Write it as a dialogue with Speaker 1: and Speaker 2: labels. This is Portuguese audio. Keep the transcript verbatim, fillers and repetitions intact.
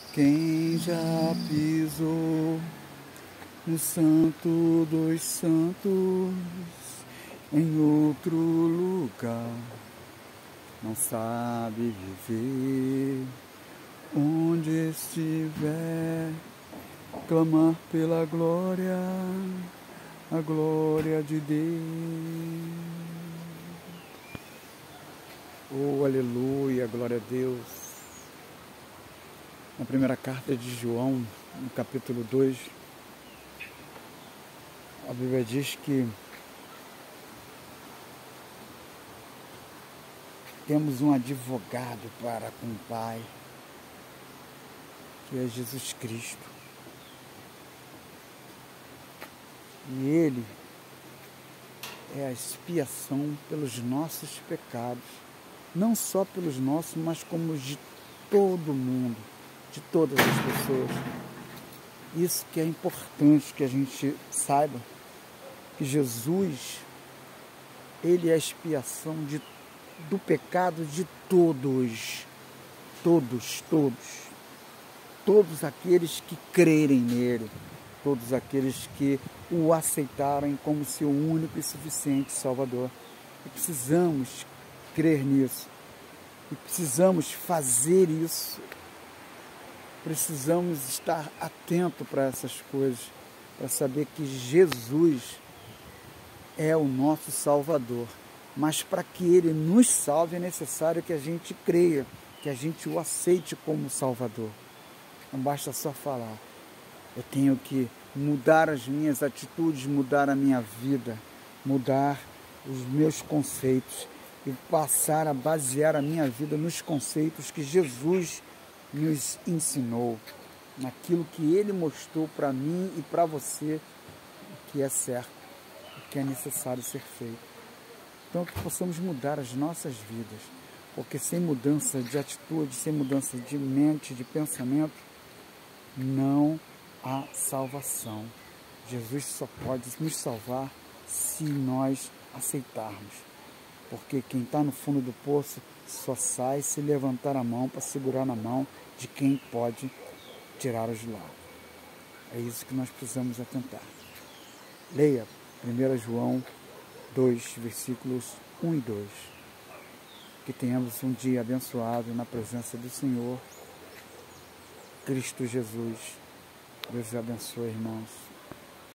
Speaker 1: Quem já pisou no Santo dos Santos, em outro lugar, não sabe viver. Onde estiver, clamar pela glória, a glória de Deus. Oh, aleluia, glória a Deus. Na primeira carta de João, no capítulo dois, a Bíblia diz que temos um advogado para com o Pai, que é Jesus Cristo. E Ele é a expiação pelos nossos pecados, não só pelos nossos, mas como de todo mundo, de todas as pessoas. Isso que é importante que a gente saiba, que Jesus, Ele é a expiação de, do pecado de todos, todos, todos, todos aqueles que crerem nele, todos aqueles que o aceitarem como seu único e suficiente Salvador. E precisamos crer nisso, e precisamos fazer isso, precisamos estar atento para essas coisas, para saber que Jesus é o nosso Salvador. Mas para que Ele nos salve é necessário que a gente creia, que a gente o aceite como Salvador. Não basta só falar. Eu tenho que mudar as minhas atitudes, mudar a minha vida, mudar os meus conceitos e passar a basear a minha vida nos conceitos que Jesus nos ensinou, naquilo que Ele mostrou para mim e para você, o que é certo, o que é necessário ser feito. Então, que possamos mudar as nossas vidas, porque sem mudança de atitude, sem mudança de mente, de pensamento, não há salvação. Jesus só pode nos salvar se nós aceitarmos. Porque quem está no fundo do poço só sai se levantar a mão para segurar na mão de quem pode tirá-los de lá. É isso que nós precisamos atentar. Leia primeiro João dois, versículos um e dois. Que tenhamos um dia abençoado na presença do Senhor Cristo Jesus. Deus abençoe, irmãos.